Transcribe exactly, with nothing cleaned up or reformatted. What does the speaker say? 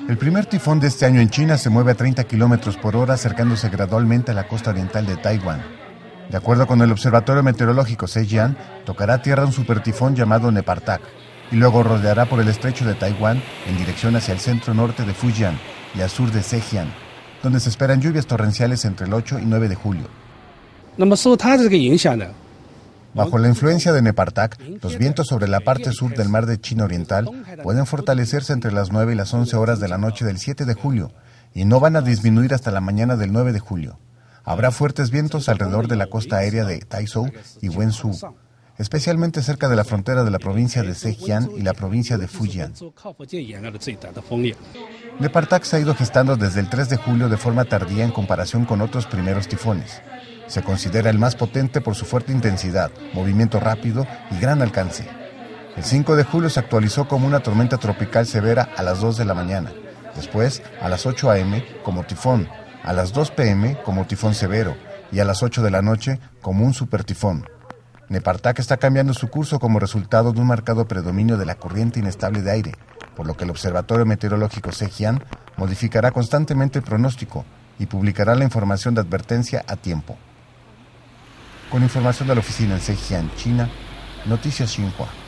El primer tifón de este año en China se mueve a treinta kilómetros por hora, acercándose gradualmente a la costa oriental de Taiwán. De acuerdo con el Observatorio Meteorológico Zhejiang, tocará tierra un supertifón llamado Nepartak y luego rodeará por el estrecho de Taiwán en dirección hacia el centro-norte de Fujian y al sur de Zhejiang, donde se esperan lluvias torrenciales entre el ocho y nueve de julio. Bajo la influencia de Nepartak, los vientos sobre la parte sur del mar de China Oriental pueden fortalecerse entre las nueve y las once horas de la noche del siete de julio y no van a disminuir hasta la mañana del nueve de julio. Habrá fuertes vientos alrededor de la costa aérea de Taizhou y Wenzhou, especialmente cerca de la frontera de la provincia de Zhejiang y la provincia de Fujian. Nepartak se ha ido gestando desde el tres de julio de forma tardía en comparación con otros primeros tifones. Se considera el más potente por su fuerte intensidad, movimiento rápido y gran alcance. El cinco de julio se actualizó como una tormenta tropical severa a las dos de la mañana, después a las ocho a eme como tifón, a las dos pe eme como tifón severo y a las ocho de la noche como un supertifón. Nepartak está cambiando su curso como resultado de un marcado predominio de la corriente inestable de aire, por lo que el Observatorio Meteorológico Zhejiang modificará constantemente el pronóstico y publicará la información de advertencia a tiempo. Con información de la oficina en Zhejiang, China, Noticias Xinhua.